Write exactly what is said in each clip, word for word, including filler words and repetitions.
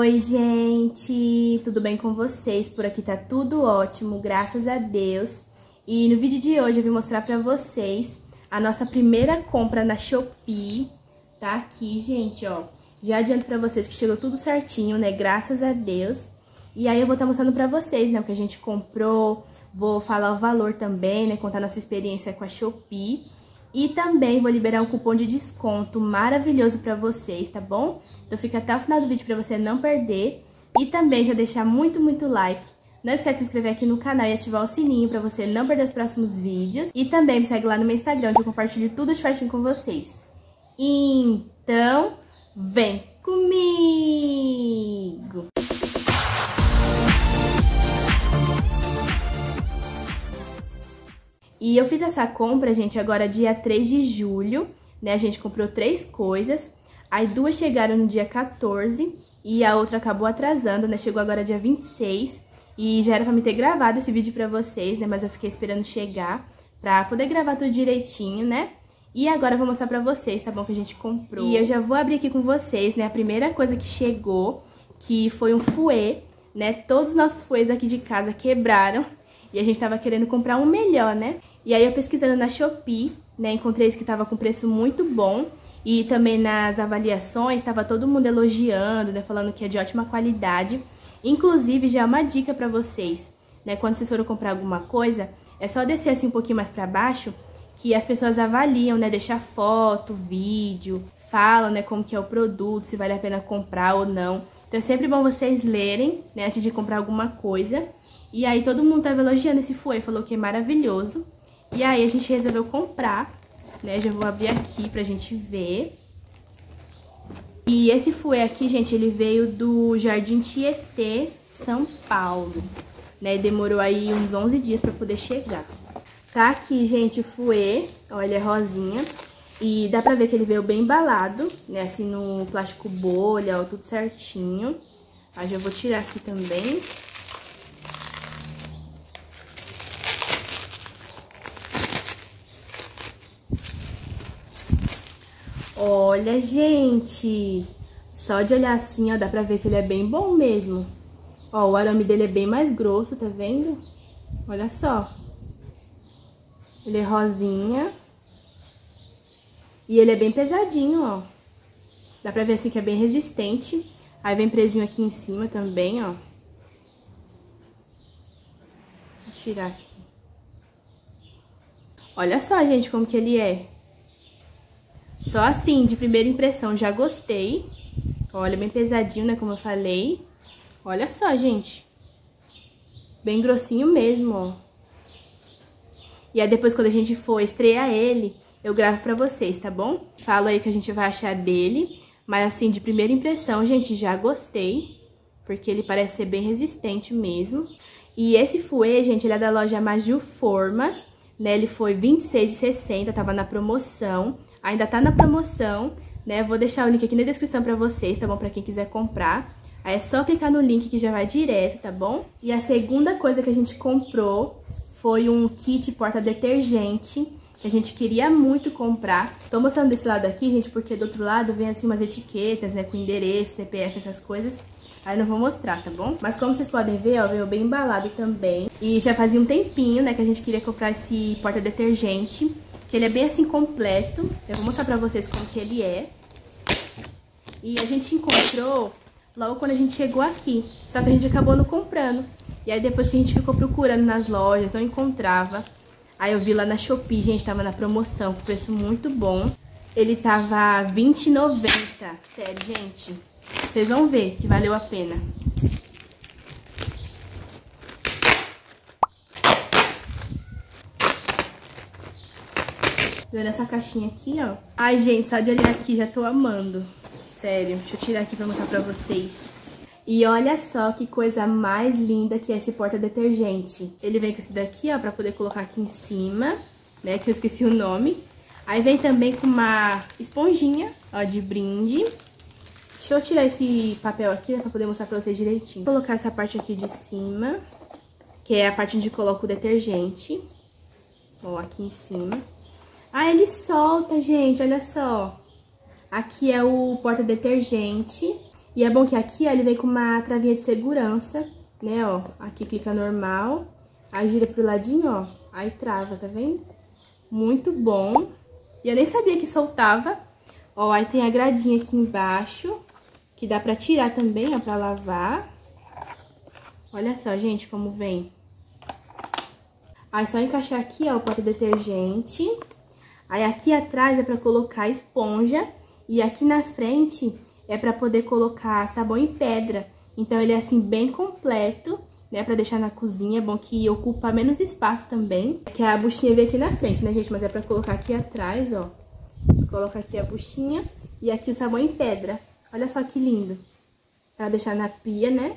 Oi, gente! Tudo bem com vocês? Por aqui tá tudo ótimo, graças a Deus. E no vídeo de hoje eu vim mostrar pra vocês a nossa primeira compra na Shopee. Tá aqui, gente, ó. Já adianto pra vocês que chegou tudo certinho, né? Graças a Deus. E aí eu vou estar mostrando pra vocês, né, o que a gente comprou. Vou falar o valor também, né? Contar nossa experiência com a Shopee. E também vou liberar um cupom de desconto maravilhoso pra vocês, tá bom? Então fica até o final do vídeo pra você não perder. E também já deixar muito, muito like. Não esquece de se inscrever aqui no canal e ativar o sininho pra você não perder os próximos vídeos. E também me segue lá no meu Instagram, onde eu compartilho tudo certinho com vocês. Então, vem comigo! E eu fiz essa compra, gente, agora dia três de julho, né? A gente comprou três coisas, aí duas chegaram no dia quatorze e a outra acabou atrasando, né? Chegou agora dia vinte e seis e já era pra me ter gravado esse vídeo pra vocês, né? Mas eu fiquei esperando chegar pra poder gravar tudo direitinho, né? E agora eu vou mostrar pra vocês, tá bom? Que a gente comprou. E eu já vou abrir aqui com vocês, né? A primeira coisa que chegou, que foi um fouet, né? Todos os nossos fouets aqui de casa quebraram e a gente tava querendo comprar um melhor, né? E aí eu pesquisando na Shopee, né, encontrei esse que tava com preço muito bom. E também nas avaliações, tava todo mundo elogiando, né, falando que é de ótima qualidade. Inclusive, já é uma dica pra vocês, né, quando vocês forem comprar alguma coisa, é só descer assim um pouquinho mais pra baixo, que as pessoas avaliam, né, deixar foto, vídeo, falam, né, como que é o produto, se vale a pena comprar ou não. Então é sempre bom vocês lerem, né, antes de comprar alguma coisa. E aí todo mundo tava elogiando esse fouet, falou que é maravilhoso. E aí a gente resolveu comprar, né? Já vou abrir aqui pra gente ver. E esse fouet aqui, gente, ele veio do Jardim Tietê, São Paulo, né? Demorou aí uns onze dias pra poder chegar. Tá aqui, gente, o fouet, olha, é rosinha. E dá pra ver que ele veio bem embalado, né? Assim, no plástico bolha, ó, tudo certinho. Aí já vou tirar aqui também. Olha, gente, só de olhar assim, ó, dá pra ver que ele é bem bom mesmo. Ó, o arame dele é bem mais grosso, tá vendo? Olha só. Ele é rosinha. E ele é bem pesadinho, ó. Dá pra ver assim que é bem resistente. Aí vem presinho aqui em cima também, ó. Vou tirar aqui. Olha só, gente, como que ele é. Só assim, de primeira impressão, já gostei. Olha, bem pesadinho, né, como eu falei. Olha só, gente. Bem grossinho mesmo, ó. E aí depois, quando a gente for estrear ele, eu gravo pra vocês, tá bom? Falo aí o que a gente vai achar dele. Mas assim, de primeira impressão, gente, já gostei. Porque ele parece ser bem resistente mesmo. E esse fouet, gente, ele é da loja Maju Formas, né? Ele foi vinte e seis reais e sessenta centavos, tava na promoção. Ainda tá na promoção, né? Vou deixar o link aqui na descrição pra vocês, tá bom? Pra quem quiser comprar. Aí é só clicar no link que já vai direto, tá bom? E a segunda coisa que a gente comprou foi um kit porta-detergente, que a gente queria muito comprar. Tô mostrando desse lado aqui, gente, porque do outro lado vem assim umas etiquetas, né? Com endereço, C P F, essas coisas. Aí não vou mostrar, tá bom? Mas como vocês podem ver, ó, veio bem embalado também. E já fazia um tempinho, né, que a gente queria comprar esse porta-detergente. Que ele é bem assim completo. Eu vou mostrar pra vocês como que ele é. E a gente encontrou logo quando a gente chegou aqui. Só que a gente acabou não comprando. E aí depois que a gente ficou procurando nas lojas, não encontrava. Aí eu vi lá na Shopee, gente, tava na promoção, com preço muito bom. Ele tava vinte reais e noventa centavos. Sério, gente. Vocês vão ver que valeu a pena. Veio nessa caixinha aqui, ó. Ai, gente, só de olhar aqui já tô amando. Sério, deixa eu tirar aqui pra mostrar pra vocês. E olha só que coisa mais linda que é esse porta-detergente. Ele vem com esse daqui, ó, pra poder colocar aqui em cima, né, que eu esqueci o nome. Aí vem também com uma esponjinha, ó, de brinde. Deixa eu tirar esse papel aqui, né, pra poder mostrar pra vocês direitinho. Vou colocar essa parte aqui de cima, que é a parte onde coloco o detergente. Ó, aqui em cima. Ah, ele solta, gente, olha só. Aqui é o porta-detergente E é bom que aqui, ó, ele vem com uma travinha de segurança, né, ó. Aqui clica normal, aí gira pro ladinho, ó, aí trava, tá vendo? Muito bom. E eu nem sabia que soltava. Ó, aí tem a gradinha aqui embaixo, que dá pra tirar também, ó, pra lavar. Olha só, gente, como vem. Aí só encaixar aqui, ó, o porta-detergente. Aí aqui atrás é pra colocar esponja. E aqui na frente é pra poder colocar sabão em pedra. Então ele é assim bem completo, né, pra deixar na cozinha. É bom que ocupa menos espaço também. Que a buchinha vem aqui na frente, né, gente? Mas é pra colocar aqui atrás, ó. Coloca aqui a buchinha e aqui o sabão em pedra. Olha só que lindo. Pra deixar na pia, né?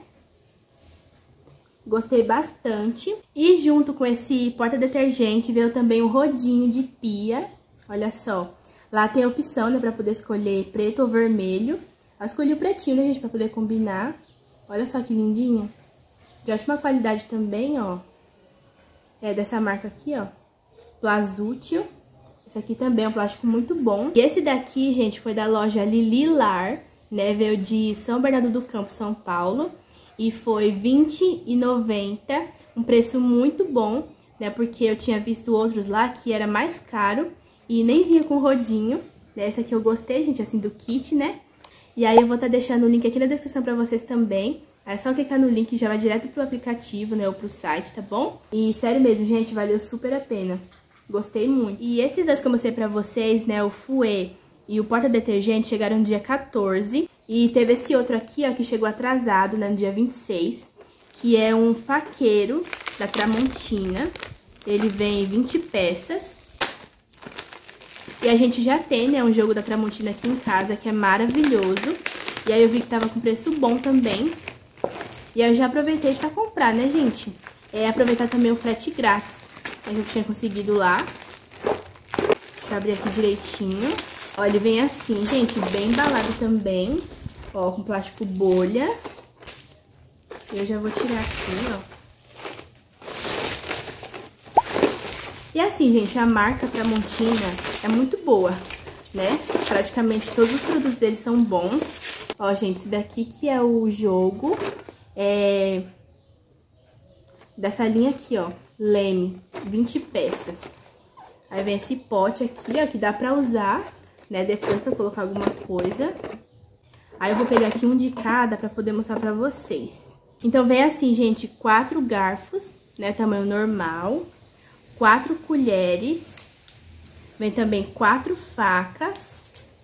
Gostei bastante. E junto com esse porta-detergente veio também um rodinho de pia. Olha só. Lá tem a opção, né, pra poder escolher preto ou vermelho. Eu escolhi o pretinho, né, gente, pra poder combinar. Olha só que lindinho. De ótima qualidade também, ó. É dessa marca aqui, ó. Plazútil. Esse aqui também é um plástico muito bom. E esse daqui, gente, foi da loja Lililar, né? Veio de São Bernardo do Campo, São Paulo. E foi vinte reais e noventa centavos, um preço muito bom, né? Porque eu tinha visto outros lá que era mais caro e nem vinha com rodinho. Né? Esse aqui eu gostei, gente, assim, do kit, né? E aí eu vou estar tá deixando o link aqui na descrição pra vocês também. É só clicar no link e já vai direto pro aplicativo, né? Ou pro site, tá bom? E sério mesmo, gente, valeu super a pena. Gostei muito. E esses dois que eu mostrei pra vocês, né? O Fouet e o porta-detergente chegaram no dia quatorze. E teve esse outro aqui, ó, que chegou atrasado, né, no dia vinte e seis, que é um faqueiro da Tramontina. Ele vem vinte peças. E a gente já tem, né, um jogo da Tramontina aqui em casa, que é maravilhoso. E aí eu vi que tava com preço bom também. E aí eu já aproveitei pra comprar, né, gente? É aproveitar também o frete grátis, que eu tinha conseguido lá. Deixa eu abrir aqui direitinho. Ó, ele vem assim, gente, bem embalado também. Ó, com plástico bolha. Eu já vou tirar aqui, ó. E assim, gente, a marca Tramontina é muito boa, né? Praticamente todos os produtos deles são bons. Ó, gente, esse daqui que é o jogo. É... Dessa linha aqui, ó. Leme, vinte peças. Aí vem esse pote aqui, ó, que dá pra usar, né? Depois pra colocar alguma coisa. Aí eu vou pegar aqui um de cada pra poder mostrar pra vocês. Então vem assim, gente, quatro garfos, né, tamanho normal, quatro colheres, vem também quatro facas,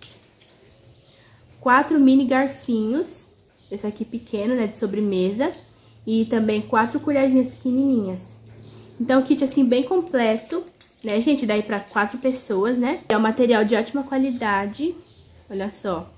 quatro mini garfinhos, esse aqui pequeno, né, de sobremesa, e também quatro colherzinhas pequenininhas. Então, kit assim bem completo, né, gente, daí pra quatro pessoas, né? É um material de ótima qualidade, olha só.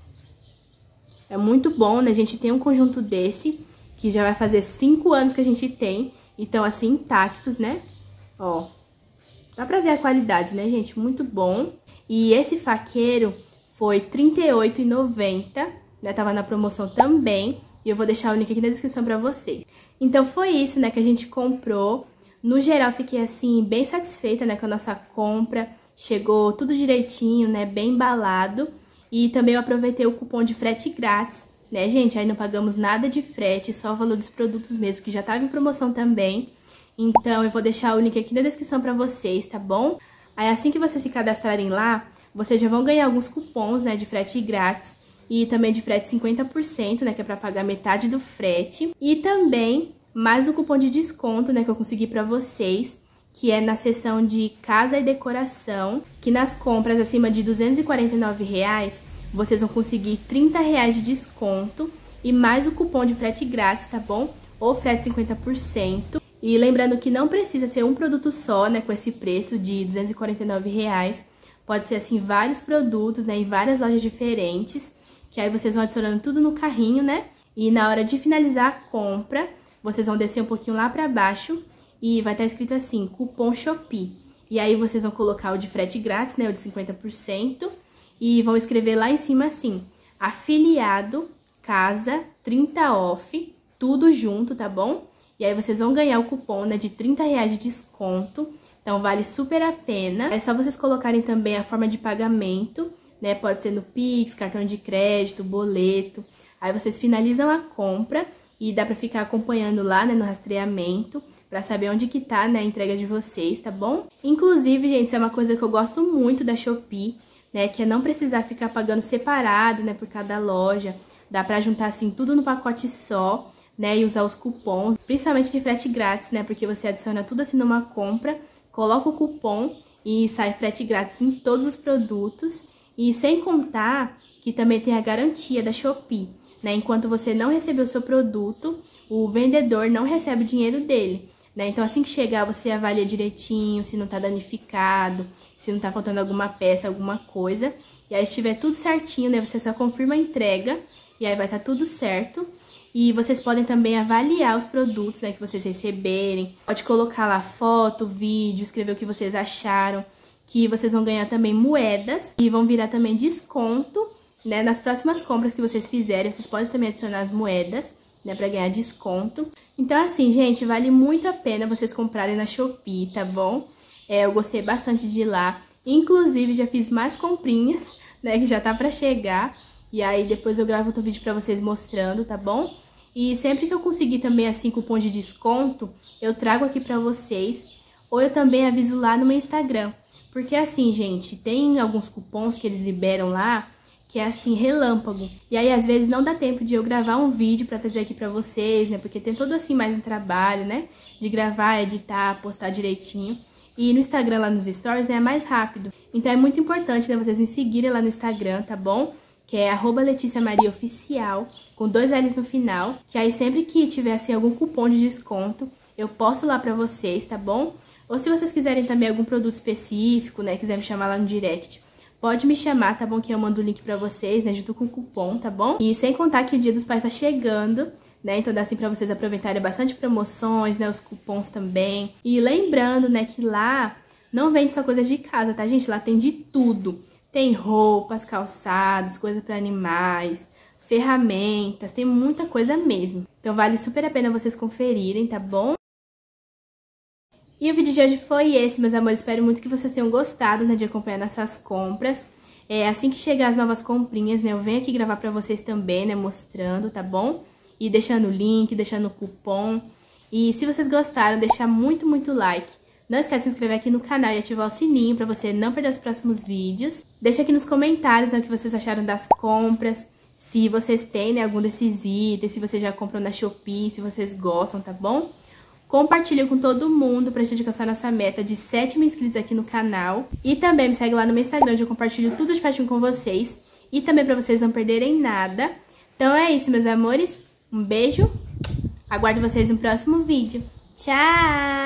É muito bom, né? A gente tem um conjunto desse, que já vai fazer cinco anos que a gente tem. Então, assim, intactos, né? Ó, dá pra ver a qualidade, né, gente? Muito bom. E esse faqueiro foi trinta e oito reais e noventa centavos, né? Tava na promoção também. E eu vou deixar o link aqui na descrição pra vocês. Então, foi isso, né, que a gente comprou. No geral, fiquei, assim, bem satisfeita, né, com a nossa compra. Chegou tudo direitinho, né, bem embalado. E também eu aproveitei o cupom de frete grátis, né, gente? Aí não pagamos nada de frete, só o valor dos produtos mesmo, que já tava em promoção também. Então, eu vou deixar o link aqui na descrição pra vocês, tá bom? Aí, assim que vocês se cadastrarem lá, vocês já vão ganhar alguns cupons, né, de frete grátis. E também de frete cinquenta por cento, né, que é pra pagar metade do frete. E também mais o cupom de desconto, né, que eu consegui pra vocês, que é na seção de casa e decoração, que nas compras acima de duzentos e quarenta e nove reais, vocês vão conseguir trinta reais de desconto e mais o cupom de frete grátis, tá bom? Ou frete cinquenta por cento. E lembrando que não precisa ser um produto só, né, com esse preço de duzentos e quarenta e nove reais. Pode ser, assim, vários produtos, né, em várias lojas diferentes, que aí vocês vão adicionando tudo no carrinho, né? E na hora de finalizar a compra, vocês vão descer um pouquinho lá pra baixo e vai estar escrito assim, cupom Shopee. E aí vocês vão colocar o de frete grátis, né, o de cinquenta por cento, e vão escrever lá em cima assim, afiliado, casa, trinta off, tudo junto, tá bom? E aí vocês vão ganhar o cupom, né, de trinta reais de desconto, então vale super a pena. É só vocês colocarem também a forma de pagamento, né, pode ser no Pix, cartão de crédito, boleto. Aí vocês finalizam a compra e dá pra ficar acompanhando lá, né, no rastreamento, pra saber onde que tá, né, a entrega de vocês, tá bom? Inclusive, gente, isso é uma coisa que eu gosto muito da Shopee, né, que é não precisar ficar pagando separado, né, por cada loja. Dá pra juntar, assim, tudo no pacote só, né, e usar os cupons, principalmente de frete grátis, né, porque você adiciona tudo assim numa compra, coloca o cupom e sai frete grátis em todos os produtos. E sem contar que também tem a garantia da Shopee, né, enquanto você não receber o seu produto, o vendedor não recebe o dinheiro dele, né, então assim que chegar você avalia direitinho se não tá danificado, se não tá faltando alguma peça, alguma coisa, e aí se tiver tudo certinho, né, você só confirma a entrega, e aí vai estar tudo certo. E vocês podem também avaliar os produtos, né, que vocês receberem. Pode colocar lá foto, vídeo, escrever o que vocês acharam, que vocês vão ganhar também moedas e vão virar também desconto, né, nas próximas compras que vocês fizerem. Vocês podem também adicionar as moedas, né, pra ganhar desconto. Então, assim, gente, vale muito a pena vocês comprarem na Shopee, tá bom? É, eu gostei bastante de ir lá. Inclusive, já fiz mais comprinhas, né, que já tá pra chegar. E aí, depois eu gravo outro vídeo pra vocês mostrando, tá bom? E sempre que eu conseguir também, assim, cupom de desconto, eu trago aqui pra vocês. Ou eu também aviso lá no meu Instagram. Porque, assim, gente, tem alguns cupons que eles liberam lá, que é, assim, relâmpago. E aí, às vezes, não dá tempo de eu gravar um vídeo pra trazer aqui pra vocês, né? Porque tem todo, assim, mais um trabalho, né? De gravar, editar, postar direitinho. E no Instagram, lá nos stories, né, é mais rápido. Então é muito importante, né, vocês me seguirem lá no Instagram, tá bom? Que é arroba Letícia Maria Oficial, com dois L's no final. Que aí sempre que tiver, assim, algum cupom de desconto, eu posto lá pra vocês, tá bom? Ou se vocês quiserem também algum produto específico, né, quiser me chamar lá no direct, pode me chamar, tá bom? Que eu mando o link pra vocês, né, junto com o cupom, tá bom? E sem contar que o Dia dos Pais tá chegando, né, então dá assim pra vocês aproveitarem bastante promoções, né, os cupons também. E lembrando, né, que lá não vende só coisas de casa, tá, gente? Lá tem de tudo. Tem roupas, calçados, coisas pra animais, ferramentas, tem muita coisa mesmo. Então vale super a pena vocês conferirem, tá bom? E o vídeo de hoje foi esse, meus amores. Espero muito que vocês tenham gostado, né, de acompanhar nessas compras. É, assim que chegar as novas comprinhas, né, eu venho aqui gravar pra vocês também, né, mostrando, tá bom? E deixando o link, deixando o cupom. E se vocês gostaram, deixar muito, muito like. Não esquece de se inscrever aqui no canal e ativar o sininho pra você não perder os próximos vídeos. Deixa aqui nos comentários, né, o que vocês acharam das compras. Se vocês têm, né, algum desses itens, se vocês já compram na Shopee, se vocês gostam, tá bom? Compartilha com todo mundo pra gente alcançar nossa meta de sete mil inscritos aqui no canal. E também me segue lá no meu Instagram, onde eu compartilho tudo de pertinho com vocês. E também pra vocês não perderem nada. Então é isso, meus amores. Um beijo, aguardo vocês no próximo vídeo. Tchau!